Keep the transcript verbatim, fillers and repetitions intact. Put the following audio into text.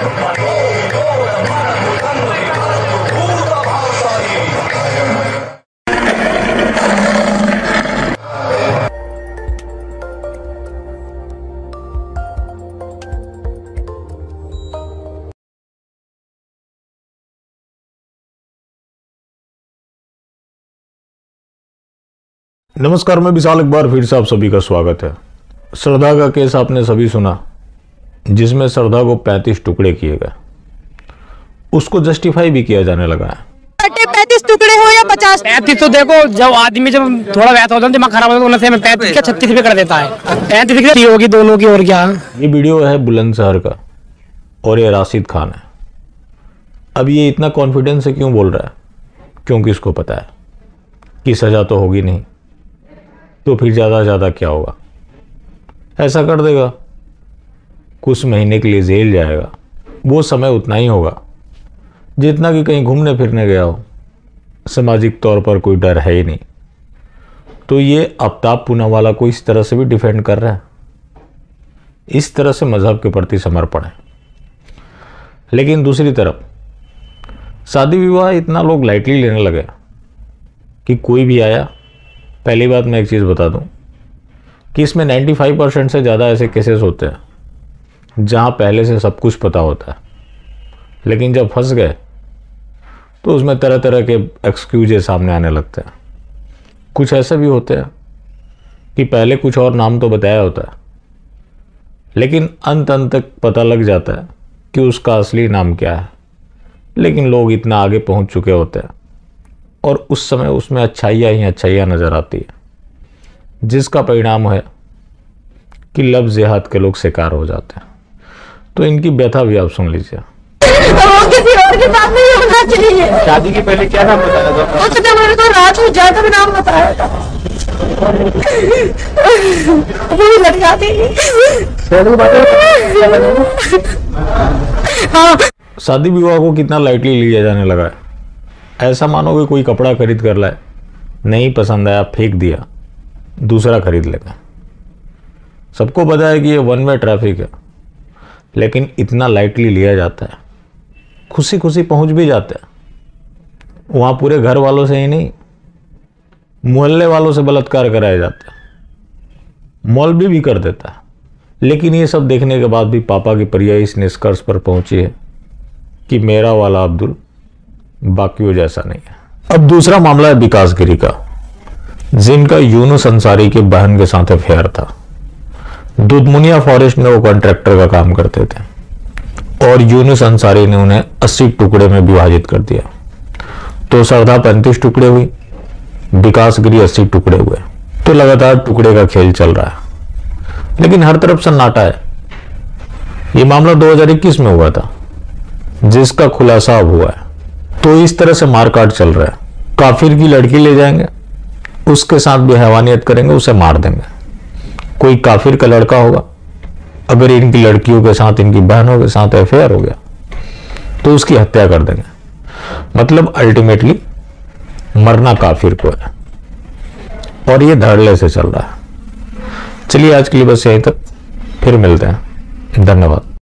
नमस्कार, मैं विशाल। एक बार फिर से आप सभी का स्वागत है। श्रद्धा का केस आपने सभी सुना, जिसमें श्रद्धा को पैंतीस टुकड़े किए गए। उसको जस्टिफाई भी किया जाने लगा है। पैंतीस टुकड़े हो या पचास? पैंतीस तो देखो, जब आदमी जब थोड़ा वैसा होता है, दिमाग खराब होता है, तो पैंतीस क्या छत्तीस भी कर देता है। पैंतीस की होगी दोनों की, और क्या। ये वीडियो है बुलंदशहर का और ये राशिद खान है। अब ये इतना कॉन्फिडेंस से क्यों बोल रहा है? क्योंकि इसको पता है कि सजा तो होगी नहीं, तो फिर ज़्यादा ज़्यादा क्या होगा, ऐसा कर देगा, कुछ महीने के लिए जेल जाएगा। वो समय उतना ही होगा जितना कि कहीं घूमने फिरने गया हो। सामाजिक तौर पर कोई डर है ही नहीं। तो ये आफ्ताब पूनावाला को इस तरह से भी डिफेंड कर रहा है, इस तरह से मजहब के प्रति समर्पण है। लेकिन दूसरी तरफ शादी विवाह इतना लोग लाइटली लेने लगे कि कोई भी आया। पहली बात मैं एक चीज़ बता दूं कि इसमें पचानवे परसेंट से ज़्यादा ऐसे केसेस होते हैं जहां पहले से सब कुछ पता होता है, लेकिन जब फंस गए तो उसमें तरह तरह के एक्सक्यूजेस सामने आने लगते हैं। कुछ ऐसे भी होते हैं कि पहले कुछ और नाम तो बताया होता है, लेकिन अंत अंत तक पता लग जाता है कि उसका असली नाम क्या है। लेकिन लोग इतना आगे पहुंच चुके होते हैं और उस समय उसमें अच्छाइयाँ ही अच्छाइयाँ नज़र आती है, जिसका परिणाम है कि लव जिहाद के लोग शिकार हो जाते हैं। तो इनकी व्यथा भी आप सुन लीजिए। वो किसी और के साथ नहीं होना चाहिए। शादी के पहले क्या नाम बताया था? उसने मेरे को रात को ज्यादा भी नाम बताया था। पूरी लड़का थी। हाँ। शादी विवाह को कितना लाइटली लिया जाने लगा है। ऐसा मानो कि कोई कपड़ा खरीद कर लाए, नहीं पसंद आया, फेंक दिया, दूसरा खरीद लेगा। सबको पता है कि ये वन वे ट्रैफिक है, लेकिन इतना लाइटली लिया जाता है। खुशी खुशी पहुंच भी जाते हैं। वहाँ पूरे घर वालों से ही नहीं, मोहल्ले वालों से बलात्कार कराया जाता है। मौलवी भी कर देता है। लेकिन ये सब देखने के बाद भी पापा की परिया इस निष्कर्ष पर पहुंची है कि मेरा वाला अब्दुल बाकियों जैसा नहीं है। अब दूसरा मामला है विकास गिरी का, जिनका यूनुस अंसारी के बहन के साथ अफेयर था। दुधमुनिया फॉरेस्ट में वो कॉन्ट्रैक्टर का काम करते थे और यूनुस अंसारी ने उन्हें अस्सी टुकड़े में विभाजित कर दिया। तो श्रद्धा पैंतीस टुकड़े हुई, विकास गिरी अस्सी टुकड़े हुए। तो लगातार टुकड़े का खेल चल रहा है, लेकिन हर तरफ सन्नाटा है। ये मामला दो हज़ार इक्कीस में हुआ था, जिसका खुलासा अब हुआ है। तो इस तरह से मारकाट चल रहा है। काफिर की लड़की ले जाएंगे, उसके साथ भी हैवानियत करेंगे, उसे मार देंगे। कोई काफिर का लड़का होगा, अगर इनकी लड़कियों के साथ, इनकी बहनों के साथ अफेयर हो गया, तो उसकी हत्या कर देंगे। मतलब अल्टीमेटली मरना काफिर को है। और ये धड़ल्ले से चल रहा है। चलिए आज के लिए बस यहीं तक, फिर मिलते हैं। धन्यवाद।